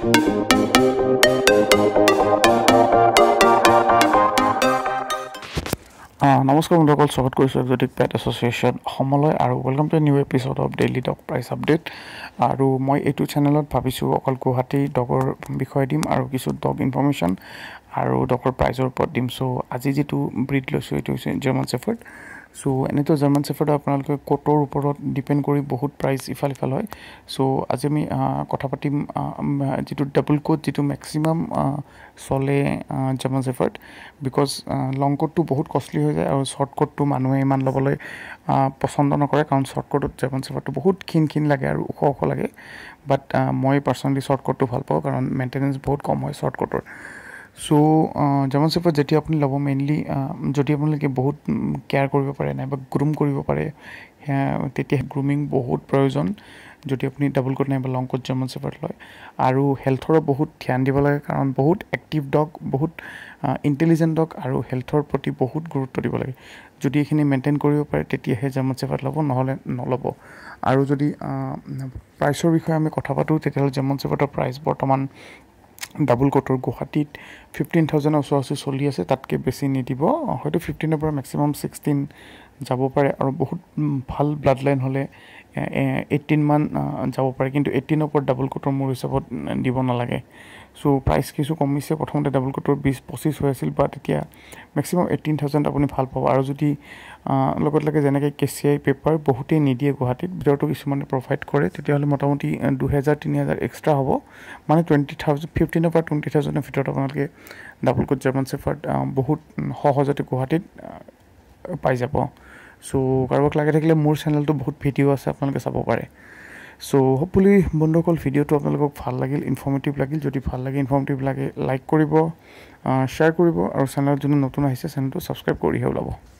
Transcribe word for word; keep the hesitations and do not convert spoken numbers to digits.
নমস্কাৰ বন্ধুসকল, স্বাগত কৰিছোঁ এক্সোটিক পেট এছ'চিয়েশ্যন অসমলৈ আৰু welcome to new episode of daily dog price update. আৰু মই এইটো চেনেলত ভাবিছোঁ অকল গুৱাহাটী ডগৰ বিষয়ে দিম আৰু কিছু ডগ ইনফৰ্মেশ্যন আৰু ডগৰ প্ৰাইজৰ ওপৰত দিম। চ' আজি যিটো ব্ৰিড লৈছোঁ এইটো হৈছে জাৰ্মান শ্বেফাৰ্ড। চ' এনেতো জাৰ্মান শ্বেফাৰ্ড আপোনালোকে কোটৰ ওপৰত ডিপেণ্ড কৰি বহুত প্ৰাইচ ইফাল ইফাল হয়। চ' আজি আমি কথা পাতিম যিটো ডাবল কোট যিটো মেক্সিমাম চলে জাৰ্মান শ্বেফাৰ্ড, বিকজ লং কোটটো বহুত কষ্টলি হৈ যায় আৰু শ্বৰ্ট কোটটো মানুহে ইমান ল'বলৈ পচন্দ নকৰে, কাৰণ শ্বৰ্ট কোটত জাৰ্মান শ্বেফাৰ্ডটো বহুত ক্ষীণ ক্ষীণ লাগে আৰু ওখ ওখ লাগে। বাট মই পাৰ্চনেলি শ্বৰ্ট কোটটো ভাল পাওঁ, কাৰণ মেইনটেনেঞ্চ বহুত কম হয় শ্বৰ্ট কোটৰ। চ' জাৰ্মান শ্বেফাৰ্ড যেতিয়া আপুনি ল'ব, মেইনলি যদি আপোনালোকে বহুত কেয়াৰ কৰিব পাৰে নাইবা গ্ৰুম কৰিব পাৰে, তেতিয়া গ্ৰুমিং বহুত প্ৰয়োজন যদি আপুনি ডাবল কোট নাইবা লং কোট জাৰ্মান শ্বেফাৰ্ড লয়। আৰু হেল্থৰো বহুত ধ্যান দিব লাগে, কাৰণ বহুত এক্টিভ ডগ, বহুত ইণ্টেলিজেণ্ট ডগ আৰু হেল্থৰ প্ৰতি বহুত গুৰুত্ব দিব লাগে। যদি এইখিনি মেইনটেইন কৰিব পাৰে তেতিয়াহে জাৰ্মান শ্বেফাৰ্ড ল'ব, নহ'লে নল'ব। আৰু যদি প্ৰাইচৰ বিষয়ে আমি কথা পাতোঁ, তেতিয়াহ'লে জাৰ্মান শ্বেফাৰ্ডৰ প্ৰাইচ বৰ্তমান ডাবল কোটৰ গুৱাহাটীত ফিফটিন থাউজেণ্ডৰ ওচৰা ওচৰি চলি আছে, তাতকৈ বেছি নিদিব। হয়তো ফিফটিনৰ পৰা মেক্সিমাম ছিক্সটিন যাব পাৰে, আৰু বহুত ভাল ব্লাড লাইন হ'লে এইটিনমান যাব পাৰে, কিন্তু এইটিনৰ ওপৰত ডাবল কোটৰ মোৰ হিচাপত দিব নালাগে। চ' প্ৰাইচ কিছু কমিছে, প্ৰথমতে ডাবল কোটৰ বিছ পঁচিছ হৈ আছিল, বাট এতিয়া মেক্সিমাম এইটিন থাউজেণ্ড আপুনি ভাল পাব। আৰু যদি লগত লাগে যেনেকৈ কেচিআই পেপাৰ বহুতেই নিদিয়ে গুৱাহাটীত, ভিতৰতো কিছুমানে প্ৰভাইড কৰে, তেতিয়াহ'লে মোটামুটি দুহেজাৰ তিনি হাজাৰ এক্সট্ৰা হ'ব, মানে টুৱেণ্টি থাউজেণ্ড ফিফটিনৰ পৰা টুৱেণ্টি থাউজেণ্ডৰ ভিতৰত আপোনালোকে ডাবল কোট জাৰ্মান শ্বেফাৰ্ড বহুত সহজতে গুৱাহাটীত পাই যাব। চ' কাৰোবাক লাগে থাকিলে মোৰ চেনেলটো বহুত ভিডিঅ' আছে, আপোনালোকে চাব পাৰে। চ' হ'পফুলি বন্ধুসকল, ভিডিঅ'টো আপোনালোকক ভাল লাগিল, ইনফৰ্মেটিভ লাগিল। যদি ভাল লাগে, ইনফৰ্মেটিভ লাগে, লাইক কৰিব, শ্বেয়াৰ কৰিব, আৰু চেনেলত যোনে নতুন আহিছে চেনেলটো ছাবস্ক্ৰাইব কৰিহে ওলাব।